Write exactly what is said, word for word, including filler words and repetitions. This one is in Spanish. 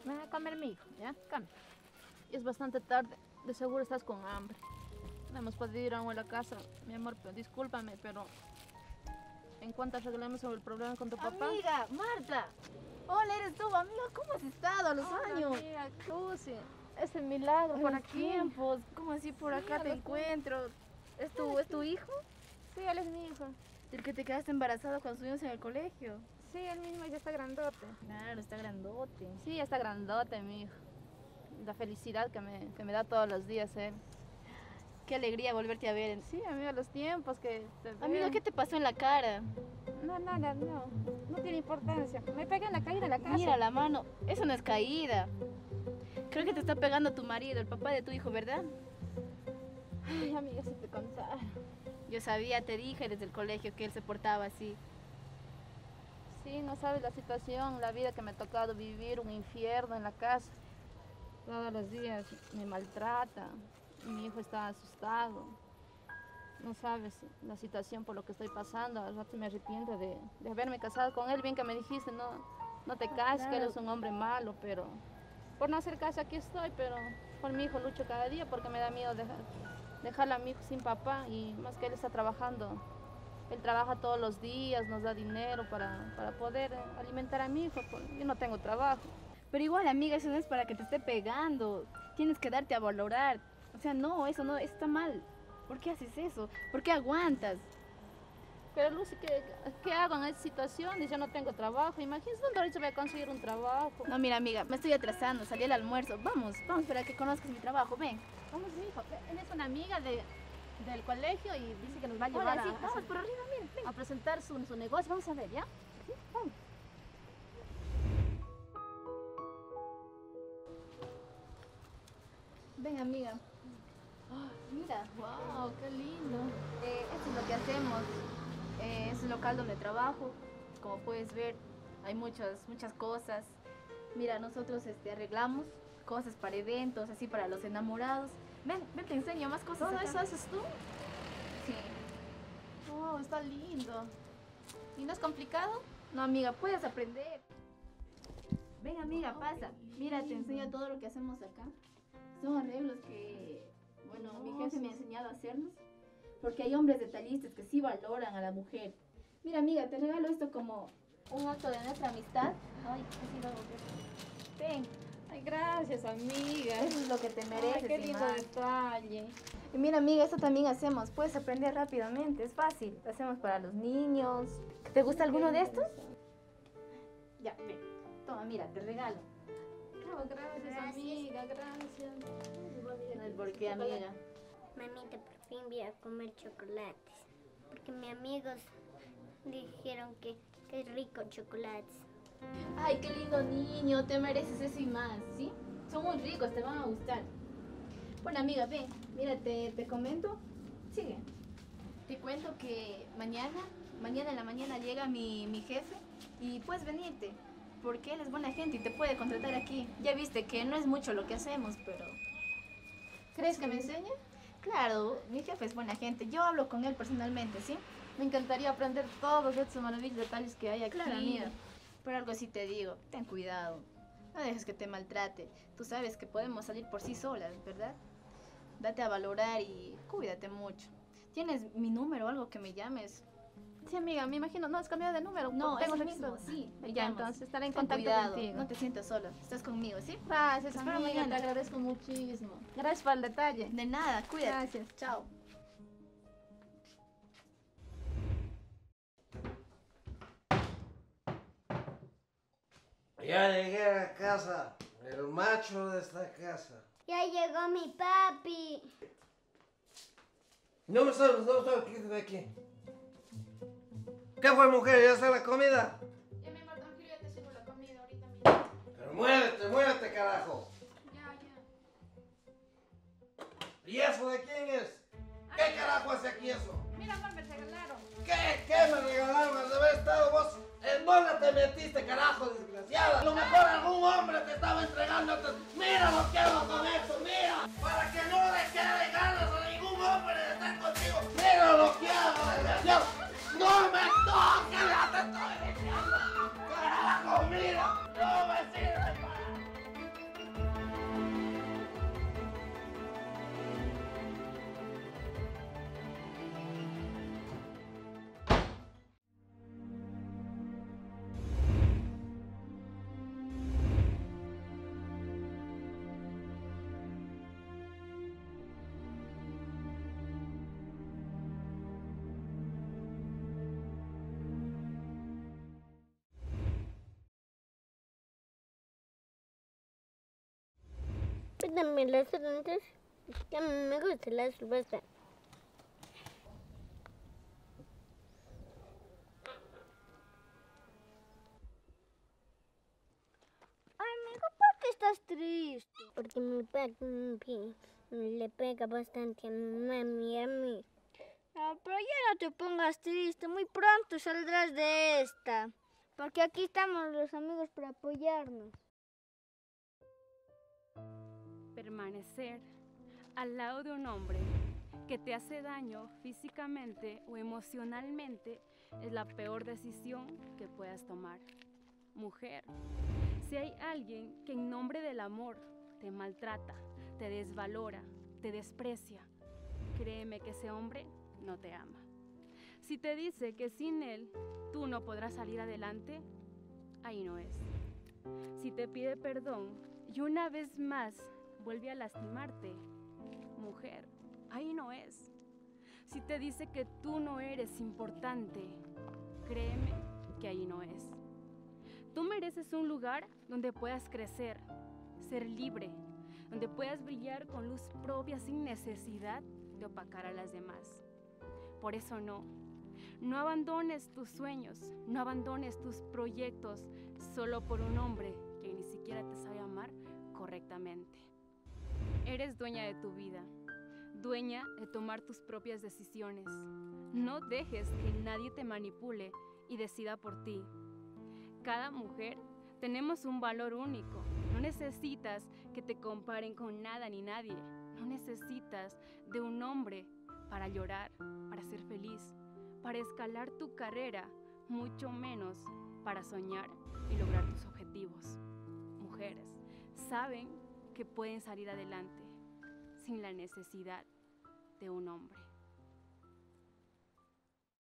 Ven a comer, mi hijo, ¿ya? Come. Y es bastante tarde, de seguro estás con hambre. No hemos podido ir aún a la casa. Mi amor, pero discúlpame, pero en cuanto arreglemos sobre el problema con tu papá... Amiga, Marta. Hola, eres tú, amiga. ¿Cómo has estado a los Hola, años? Amiga, Lucy. Es el milagro por Los aquí. tiempos. ¿Cómo así por Sí, acá a te los encuentro? ¿Es tu, ¿Es tu hijo? Sí, él es mi hijo. ¿El que te quedaste embarazado cuando estuvimos en el colegio? Sí, él mismo ya está grandote. Claro, está grandote. Sí, ya está grandote, mi hijo. La felicidad que me, que me da todos los días él. Qué alegría volverte a ver. Sí, amiga, los tiempos que te veo. Amiga, ¿qué te pasó en la cara? No, nada, no. No tiene importancia. Me pegué en la caída de la casa. Mira la mano. Eso no es caída. Creo que te está pegando tu marido, el papá de tu hijo, ¿verdad? Ay, amiga, si te contara. Yo sabía, te dije desde el colegio que él se portaba así. Sí, no sabes la situación, la vida que me ha tocado vivir, un infierno en la casa. Todos los días me maltrata. Mi hijo está asustado. No sabes la situación por lo que estoy pasando. Al rato me arrepiento de, de haberme casado con él. Bien que me dijiste, no, no te cases, claro. que él es un hombre malo, pero por no hacer caso aquí estoy, pero por mi hijo lucho cada día porque me da miedo dejar, dejarle a mi hijo sin papá y más que él está trabajando. Él trabaja todos los días, nos da dinero para, para poder alimentar a mi hijo. Yo no tengo trabajo. Pero igual, amiga, eso no es para que te esté pegando. Tienes que darte a valorar. O sea, no, eso no, está mal. ¿Por qué haces eso? ¿Por qué aguantas? Pero Lucy, ¿qué, qué hago en esta situación? Yo no tengo trabajo. Imagínate dónde ahorita voy a conseguir un trabajo. No, mira, amiga, me estoy atrasando. Salí al almuerzo. Vamos, vamos para que conozcas mi trabajo. Ven. Vamos, mi hijo. Él es una amiga de, del colegio y dice que nos va a llevar Hola, sí, a, vamos a, por arriba, mira. Ven. a presentar su, su negocio. Vamos a ver, ¿ya? Sí, vamos. Ven, amiga. Oh, mira, ¡Wow! ¡Qué lindo! eh, esto es lo que hacemos. Eh, es un local donde trabajo. Como puedes ver, hay muchas, muchas cosas. Mira, nosotros este, arreglamos cosas para eventos, así para los enamorados. Ven, ven, te enseño más cosas. ¿Todo acá. eso haces tú? Sí. ¡Oh, está lindo! ¿Y no es complicado? No, amiga, puedes aprender. Ven, amiga, pasa. Mira, te enseño todo lo que hacemos acá. Son arreglos que, bueno, mi jefe me ha enseñado a hacernos. Porque hay hombres detallistas que sí valoran a la mujer. Mira, amiga, te regalo esto como un acto de nuestra amistad. Ay, ha sido algo que... Ven. Ay, gracias, amiga. Eso es lo que te mereces. Ay, qué lindo Imán. detalle. Y mira, amiga, esto también hacemos. Puedes aprender rápidamente, es fácil. Lo hacemos para los niños. ¿Te gusta alguno de estos? Ya, ven. Toma, mira, te regalo. Oh, gracias, Gracias. amiga, gracias. No es por qué, amiga. Mamita, por fin voy a comer chocolates. Porque mis amigos dijeron que, que es rico chocolates. Ay, qué lindo niño, te mereces eso y más, ¿sí? Son muy ricos, te van a gustar. Bueno, amiga, ven, mira, te, te comento. Sigue. Te cuento que mañana, mañana en la mañana llega mi, mi jefe y puedes venirte. Porque él es buena gente y te puede contratar aquí. Ya viste que no es mucho lo que hacemos, pero... ¿Crees que me enseñe? Claro, mi jefe es buena gente. Yo hablo con él personalmente, ¿sí? Me encantaría aprender todos estos maravillosos detalles que hay aquí. Claro, amiga. Pero algo sí te digo, ten cuidado. No dejes que te maltrate. Tú sabes que podemos salir por sí solas, ¿verdad? Date a valorar y cuídate mucho. ¿Tienes mi número o algo que me llames? Sí, amiga, me imagino. No, has cambiado de número. No, tengo es el registrado. mismo, sí. me Ya, llamas. entonces estaré en Ten contacto cuidado, contigo. no te sientas sola. Estás conmigo, ¿sí? Gracias, Te espero amiga, te mañana. agradezco muchísimo. Gracias por el detalle. De nada, cuídate. Gracias. Chao. Ya llegué a la casa, el macho de esta casa. Ya llegó mi papi. No me sabes, no me sabes, quítate de aquí. ¿Qué fue, mujer? ¿Ya está la comida? Ya, mi amor, tranquilo, ya te sirvo la comida ahorita mismo. Pero muérete, muérete, carajo. Ya, ya. ¿Y eso de quién es? ¿Qué carajo hace aquí eso? Mira, amor, me regalaron. ¿Qué? ¿Qué me regalaron? De haber estado vos. ¿En dónde te metiste, carajo, desgraciada? A lo mejor algún hombre te estaba entregando. Mira lo que hago con esto, mira. Para que no le quede ganas a ningún hombre de estar contigo. Mira lo que hago, desgraciado. ¡No me toques! ¡Ya te estoy diciendo! ¡Carajo, mira! ¡No me sirve para... Pídame las otras, que a mí me gusta la cerveza. Amigo, ¿por qué estás triste? Porque mi papi le pega bastante a mi mami y a mí. No, pero ya no te pongas triste, muy pronto saldrás de esta. Porque aquí estamos los amigos para apoyarnos. Permanecer al lado de un hombre que te hace daño físicamente o emocionalmente es la peor decisión que puedas tomar. Mujer, si hay alguien que en nombre del amor te maltrata, te desvalora, te desprecia, créeme que ese hombre no te ama. Si te dice que sin él tú no podrás salir adelante, ahí no es. Si te pide perdón y una vez más vuelve a lastimarte, mujer, ahí no es. Si te dice que tú no eres importante, créeme que ahí no es. Tú mereces un lugar donde puedas crecer, ser libre, donde puedas brillar con luz propia sin necesidad de opacar a las demás. Por eso no, no abandones tus sueños, no abandones tus proyectos solo por un hombre que ni siquiera te sabe amar correctamente. Eres dueña de tu vida, dueña de tomar tus propias decisiones. No dejes que nadie te manipule y decida por ti. Cada mujer tenemos un valor único. No necesitas que te comparen con nada ni nadie. No necesitas de un hombre para llorar, para ser feliz, para escalar tu carrera, mucho menos para soñar y lograr tus objetivos. Mujeres saben que pueden salir adelante sin la necesidad de un hombre.